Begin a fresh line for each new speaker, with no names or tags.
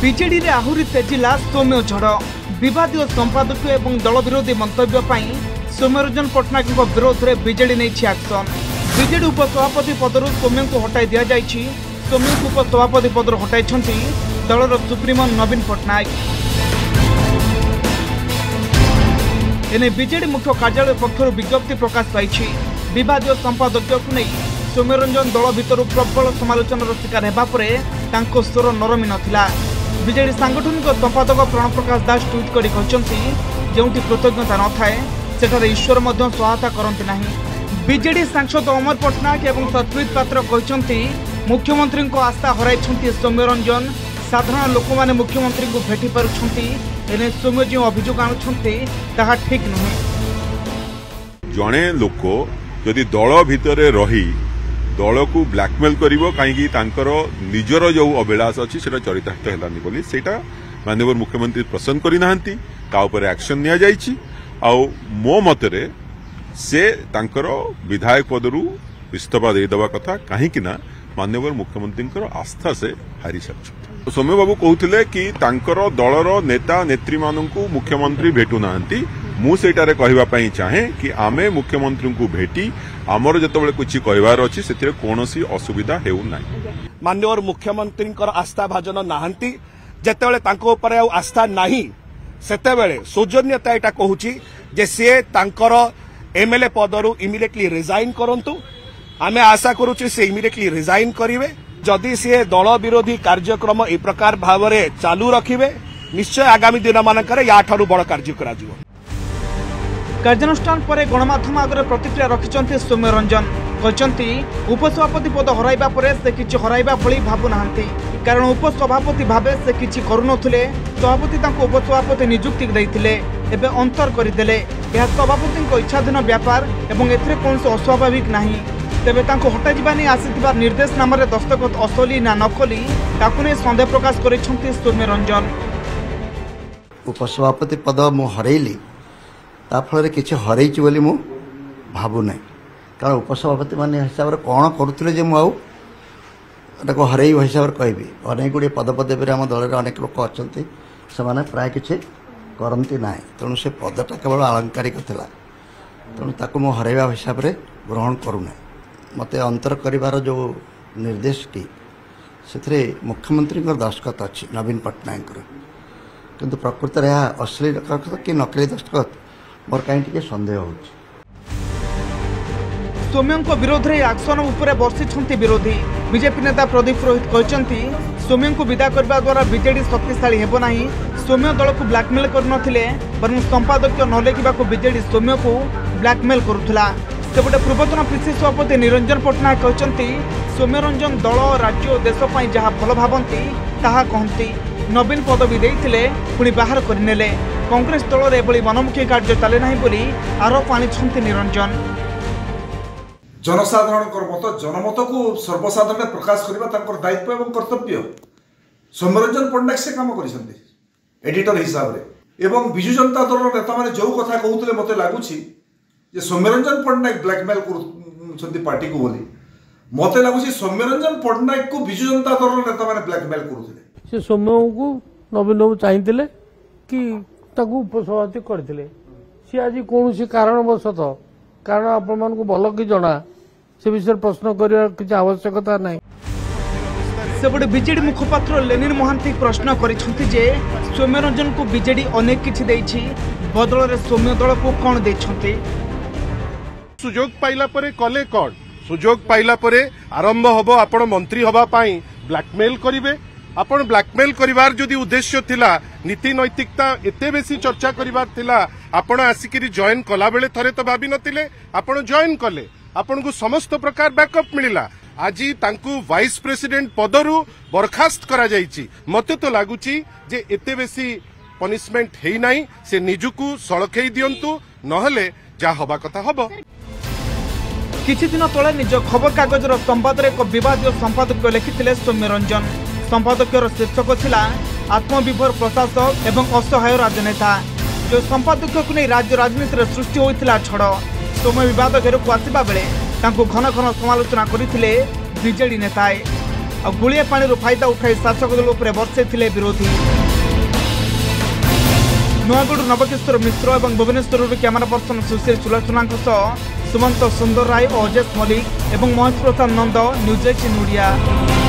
BJD रे आहुरी तेजिला सौम्य झड़ विवादीय संपादक एवं दल विरोधी मंतव्य सौम्यरंजन पट्टनायक विरोध में बीजेडी नहीं एक्शन। बीजेडी उपसभापति पदर सौम्य को हटाई दि जाएगी। सौम्य को उपसभापति पदर हटाई दलर सुप्रीमो नवीन पट्टनायक। एने बीजेडी मुख्य कार्यालय पक्षर विज्ञप्ति प्रकाश पाई। विवादीय संपादक को नहीं सौम्यरंजन दल भितर प्रबल समालोचनार शिकार होगा पर स्वर नरमी नाला। बीजेडी सांगठनिक संपादक प्रण प्रकाश दास ट्वीट कर जोटी कृतज्ञता न थाए सेठारे ईश्वर मध्य सहायता करती नहीं। बीजेडी सांसद अमर पट्टनायक एवं सत्वित पात्र कहते मुख्यमंत्री को आस्था हराई सौम्यरंजन। साधारण लोक मैंने मुख्यमंत्री को भेटी पारुछंती। एने सौम्य जो अभियोग आणुछंती ताहा ठीक नुहे।
जणे लोक यदि दल भितर रही दल को ब्लैकमेल करिवो काहेकि तांकर निजर जो अभिलाष अछि सेटा चरितार्थ हेलानी बोली सेटा माननीय मुख्यमंत्री पसंद करि नाहंती ता ऊपर एक्शन निया जाईछि। आ मो मतरे से तांकर विधायक पदरु इस्तीफा दे दवा कथा काहेकि ना माननीय मुख्यमंत्री आस्था से हारी सारी। सौम्य बाबू कहते कि तांकर दलर नेता नेत्री मानू मुख्यमंत्री भेटू नाहंती। मु सेटारे कहवाई चाहे कि आमे मुख्यमंत्री को भेटी आमर जिते कुछ कहबार अच्छी से कौनसी असुविधा हेउ नाही।
माननीय मुख्यमंत्री आस्था भाजन नाहंती जेतेबेले तांको ऊपर आस्था नाही सेतेबेले सौजन्यता एटा कहूची जे से तांकर एमएलए पदरु इमिडिएटली रिजाइन करंतु। आमे आशा करूची से इमिडिएटली रिजाइन करिवे। जदि से दल विरोधी कार्यक्रम ए प्रकार भाव में चालू रखिबे निश्चय आगामी दिन मानकर या ठारू बड़ कार्य करा जिवो।
कार्यानुष्ठान पर गणमाध्यम आगे प्रतिक्रिया रखिंट सौम्यरंजन कहते उपसभापति पद हराइबा परे से किछि हराइबा भली भाबु नाहंती। कारण उपसभापति भावे से किछि करुनथुले सभापति तांको उपसभापति नियुक्ति दैथिले एबे अंतर करदेले। यह सभापति इच्छाधीन व्यापार एवं एथिरे कोनसे अस्वाभाविक नाही। तेबे तांको हटा जिबानी आसीथिबा निर्देशनामा रे दस्तखत असली ना नकली ताकु ने संदेह प्रकाश करिसंती सौम्यरंजन।
उपसभापति पद मु हरैली ताफल किसी हरई बोली मु भावु ना। कारण उपसभापति मान हिसाब से कौन करुले जे मुझे हरई हिसाब से कहबी अनेक गुड़े पदपदवी आम दल में अनेक लोक अच्छा से प्राय किसी करती ना। तेणु से पदटा केवल आलंकारिक था। तेणु ताकू मु हरइबा हिसाब से ग्रहण करूना। मत अंतर कर जो निर्देश टी से मुख्यमंत्री दस्तखत अच्छी नवीन पट्टनायक किंतु प्रकृत में यह असली दस्तखत कि नकली दस्तखत मोर कहीं सन्देह हो।
सौम्य विरोध में एक्शन उपरे बर्षिंट विरोधी। बीजेपी नेता प्रदीप रोहित कहते सौम्य को विदा करने द्वारा बीजेडी शक्तिशाली हेब नहीं। सौम्य दल को ब्लैकमेल करनथिले बरं संपादक न लेखा बीजेडी सौम्य को ब्लैकमेल करुला। सेपटे पूर्वतन पीसी सभापति निरंजन पट्टनायक कहते सौम्यरंजन दल राज्य देश जहाँ भल भावती ताहा कहती। नवीन पदवी देते पुणी बाहर करने कांग्रेस दल एभली मनमुखी कार्य चले ना बोली आरोप आनी निरंजन।
जनसाधारण मत जनमत को सर्वसाधारण प्रकाश करने दायित्व एवं कर्तव्य सौम्यरंजन पट्टनायक से काम कर एडिटर हिसाब से एवं विजु जनता दल नेता मैंने जो कथा कहते मत लगुच सौम्यरंजन पट्टनायक ब्लैकमेल कर पार्टी को बोली मत लगुच सौम्यरंजन पट्टनायक को विजु जनता दल नेता मैंने ब्लैकमेल करुले।
से सौम्य को नवीन बाबू चाहिए कि उपसभापति करते सी आज कौन कारणवशत कारण आपण भल कि जना से विषय प्रश्न करने किसी आवश्यकता नहीं।
सेपटे बीजेडी मुखपात्र लेनिन महांती प्रश्न करिसेंति जे सौम्यरंजन को बीजेडी अनेक किछि देछि बदल रे सौम्य दल को कोन देछंती।
सुजोग पाइला परे कले कोन सुजोग पाइला परे आरंभ हबो आपण मंत्री हबा पई ब्लैकमेल करिवे। आपण ब्लैकमेल करिवार जदि उद्देश्य थिला नीति नैतिकता एते बेसी चर्चा करिवार थिला आपण आसिकिरी जॉइन कला बेले थरे तो भाबी नथिले आपण जॉइन कले आपण को समस्त प्रकार बैकअप मिलिला। आज तांकु वाइस प्रेसिडेंट पदरु बरखास्त करा जाईची। मते तो लागुची जे एते बेसी पनिशमेंट हेई नाही से निजुकु सळखेई दियंतु नहले जा हबा कथा हबो।
किछि दिन तळे निज खबर कागजर संपादक एक विवादीय संपादक लिखिथिले सौम्यरंजन। संपादकीय शीर्षक थिला आत्मविभोर प्रशासक एवं असहाय राजनेता। जो संपादकीय को नहीं राज्य राजनीति सृष्टि होता छड़ सौम्य विवाद घेर को आसवा बेले घन घन समालोचना करते बीजेडी नेताए। और गुड़िया पानी फायदा उठाई शासक दल उपर बर्षे विरोधी। नुआगढ़ नवकिशोर मिश्र और भुवनेश्वर कैमेरा पर्सन सुशील चुलाचुना सुमंत सुंदर राय और अजेश मल्लिक और महेश प्रसाद नंद न्यूज 18 ओडिया।